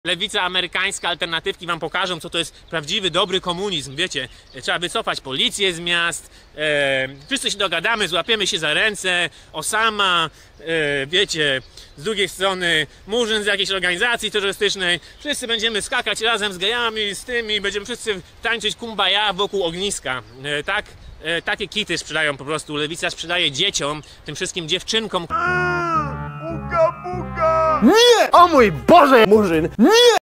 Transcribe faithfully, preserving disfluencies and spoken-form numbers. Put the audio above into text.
Lewica amerykańska, alternatywki wam pokażą, co to jest prawdziwy, dobry komunizm, wiecie. Trzeba wycofać policję z miast, e, wszyscy się dogadamy, złapiemy się za ręce, Osama, e, wiecie, z drugiej strony Murzyn z jakiejś organizacji terrorystycznej, wszyscy będziemy skakać razem z gejami, z tymi, będziemy wszyscy tańczyć kumbaya wokół ogniska, e, tak? E, takie kity sprzedają po prostu, lewica sprzedaje dzieciom, tym wszystkim dziewczynkom. Uga, buga! Nie! O mój Boże, Murzyn! Nie!